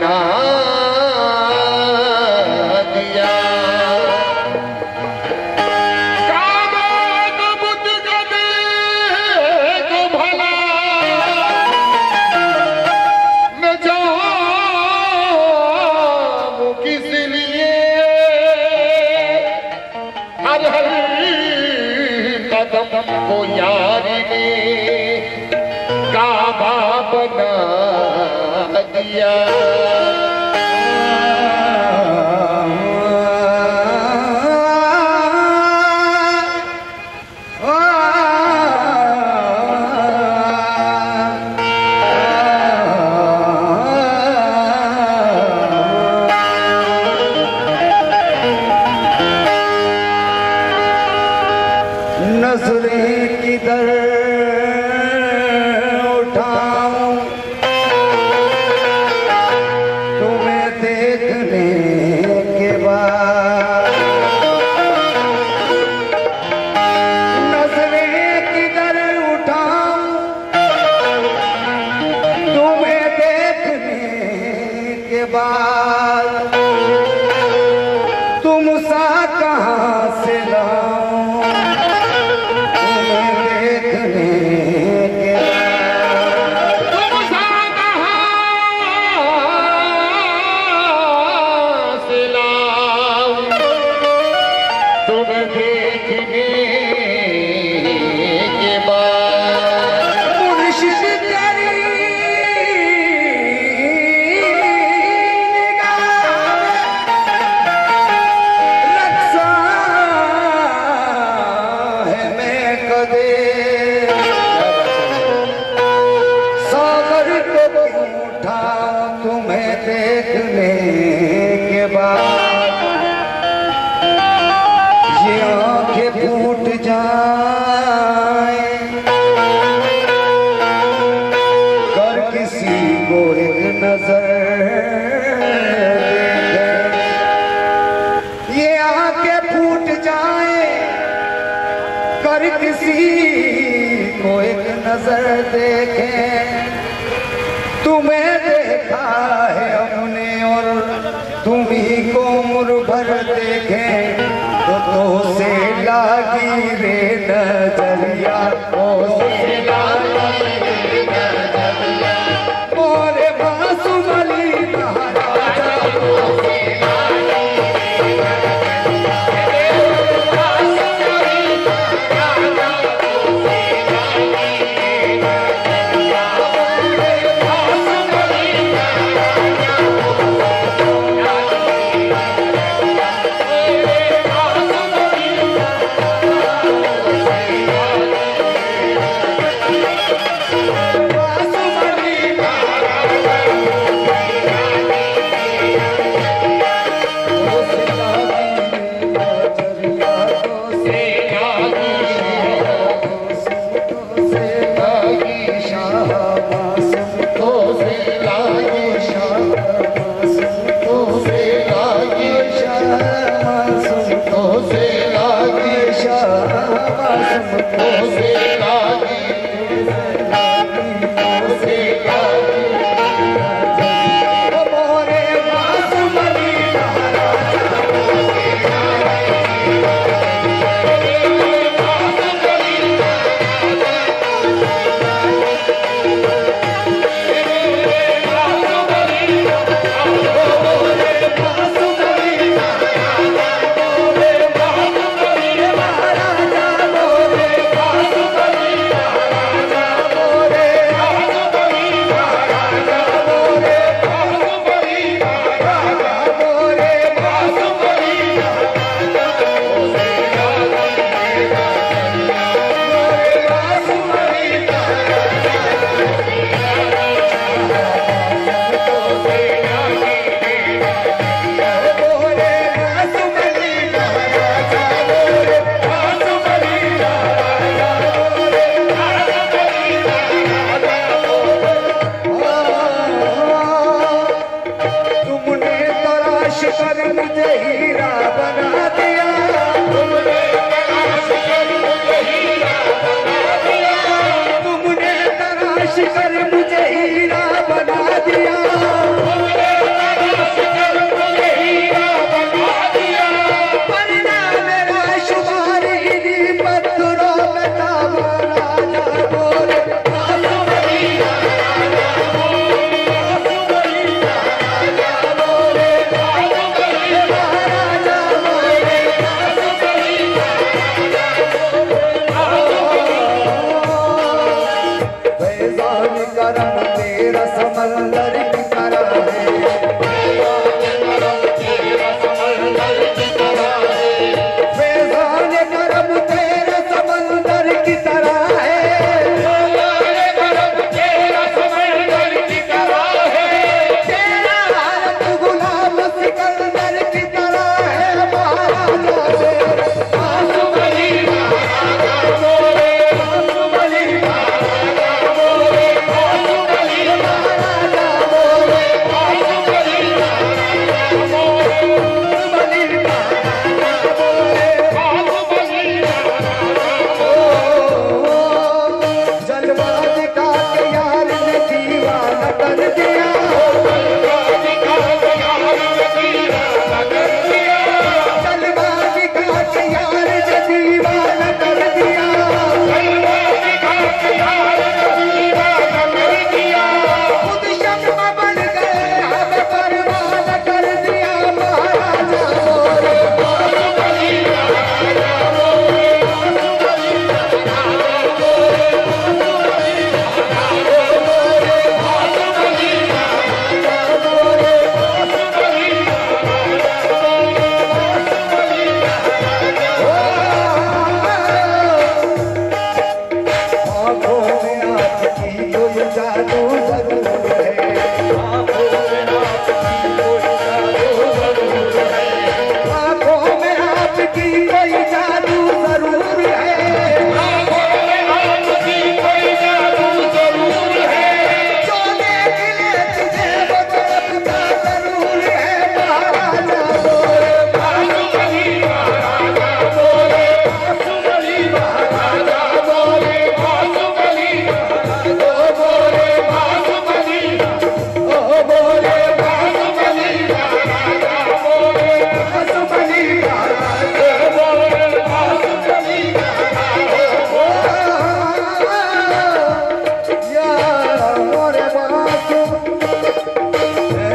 बना दिया। काबा बुत गदे को भला मैं जाऊं किस लिए, हर हर कदम को यार ने काबा बना दिया। नजरें किधर उठाऊं तुम्हें देखने के बाद, नजरें किधर उठाऊं तुम्हें देखने के बाद, तुम सा कहाँ से लाऊं तुम्हें देखने के बाद, ये आंखें फूट जाएं कर किसी को एक नजर देखें, ये आंखें फूट जाएं कर किसी को एक नजर देखें। तुम्हें देखा है हमने और तुम्ही को उम्र भर देखें, तो से लागी रे नजरिया, तो से लागी रे नजरिया, मोरे बासुमली महाराजा, तो से लागी रे कर मुझे हीरा बना दिया।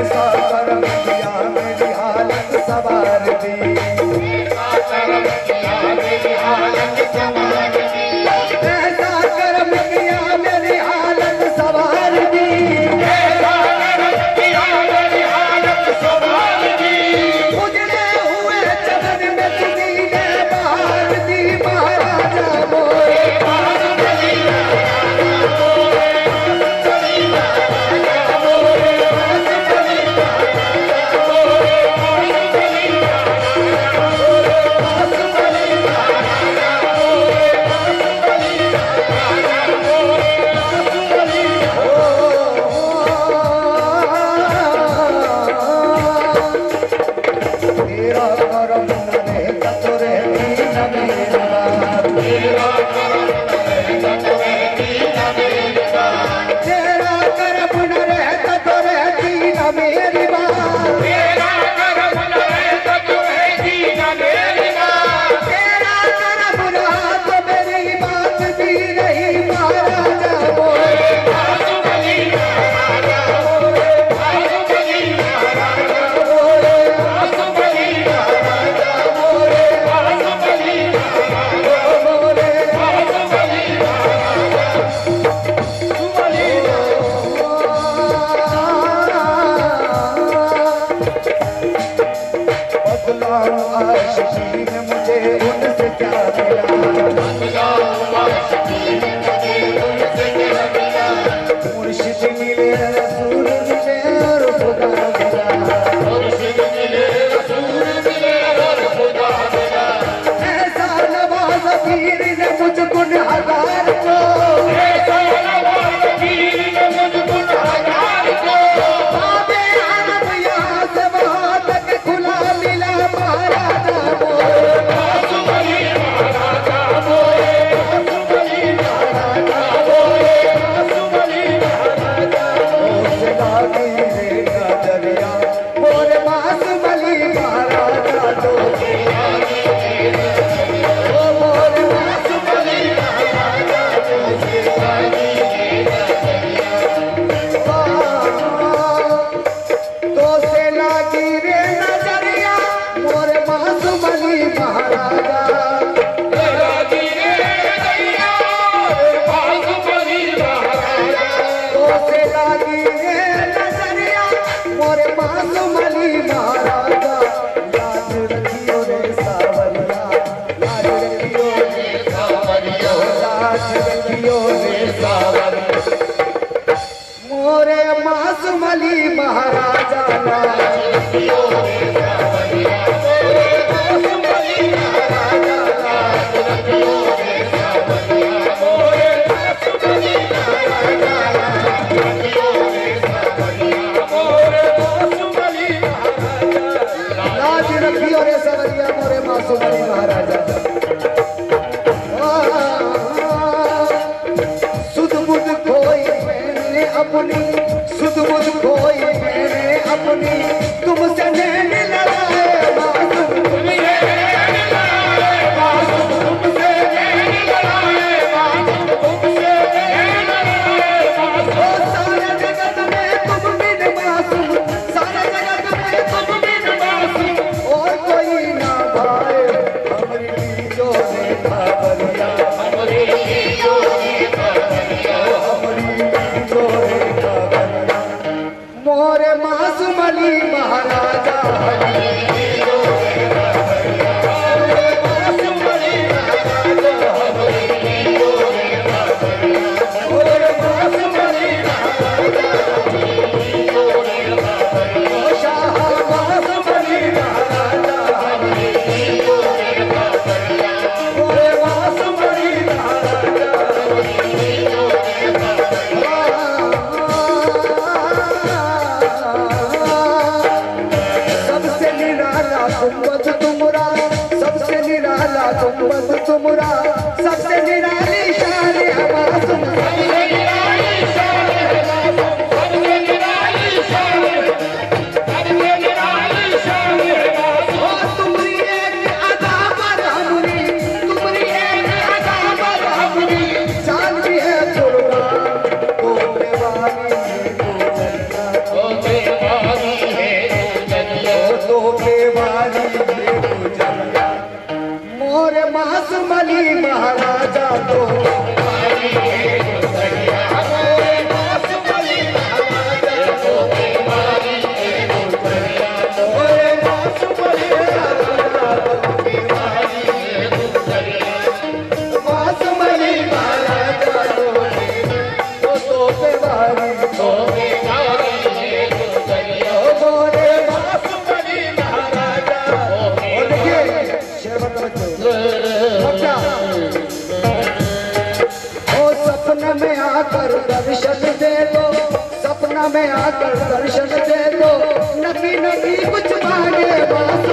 ऐसा कर्म किया मेरी हालत सवार दी, ऐसा कर्म किया मेरी हालत सवार दी, ऐसा कर्म किया मेरी हालत सवार दी, ऐसा कर्म किया मेरी हालत सवार दी, उजड़े हुए चमन में तुम्ही ने बहार दी महाराजा मोरे, बाहुबली तेरा करम न रहता तो रहती न मेरी बात, तेरा करम रहेगा तो रहती न मेरी बात, तेरा कर्म न रहता तो रहती न मेरी बात, तेरा करम रहेगा तो रहती न मेरी बात, तेरा कर्म रहा तो मेरी बात भी नहीं महाराजा मोरे, बाहुबली महाराजा मोरे, बाहुबली महाराजा मोरे, बाहुबली महाराजा मोरे, बाहुबली महाराजा मोरे, बाहुबली बदला आशिकी में मुझे उनसे क्या मिला, मुर्शिद मिले रसूल मिले और खुदा मिला, ऐसा नवाज़ पीर ने मुझ गुनहगार को, बाबे आलम यहाँ से वहाँ तक खुला मिला महाराजा मोरे, उसे लागी रेखा दरिया मोरे बासुमली महाराजा तो, ओ मोरे बासुमली महाराजा तो से लागी रे नजरिया मोरे बासुमली महाराजा, तो से लागी रे नजरिया मोरे बासुमली महाराजा, लाज रखियो रे सावरिया, लाज रखियो रे सावरिया, लाज रखियो रे सावरिया, मोरे बासुमली महाराजा, लाज रखियो रे सावरिया, मोरे बासुमली महाराजा, लाज रखियो रे सावरिया, मोरे बासुमली महाराजा, लाज रखियो रे सावरिया, मोरे बासुमली महाराजा, लाज रखियो रे सावरिया, मोरे बासुमली महाराजा। सुध बुध खोई मैंने अपनी, सुध बुध खोई मैंने अपनी, तुमसे नैन लड़ाए मासूम, ओ सारे जगत में तुम बिन मासूम, सारे जगत में तुम बिन मासूम, और कोई ना भाए हमरी जो ने खबरिया, हमरी जो ने खबरिया, मोरे मासूमली महाराजा, गुंबद तुमरा सबसे निराली शान हमारा तुमरी एक अदा पर हमरी, तुमरी एक अदा पर हमरी जान भी है कुर्बान, तो देवानी है तो हमें आकर दर्शन दे दो, नबी नबी कुछ मांगे बस